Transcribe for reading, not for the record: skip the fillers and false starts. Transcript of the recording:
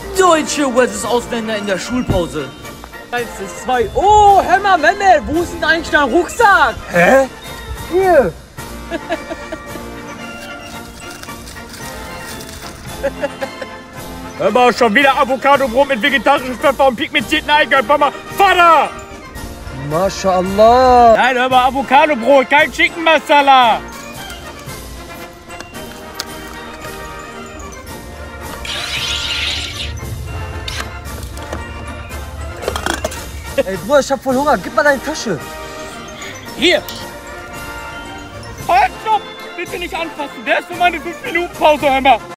Deutsche versus Ausländer in der Schulpause. 1 ist 2. Oh, hör mal, Memme, wo ist denn eigentlich dein Rucksack? Hä? Hier. Hör mal, schon wieder Avocado-Brot mit vegetarischem Pfeffer und pigmentierten Eigelb. Mama, Vater! MashaAllah. Nein, hör mal, Avocado-Brot, kein Chicken Masala. Ey, Bruder, ich hab voll Hunger. Gib mal deine Tasche. Hier. Halt, stopp! Bitte nicht anfassen. Der ist für meine 5-Minuten-Pause, hör mal.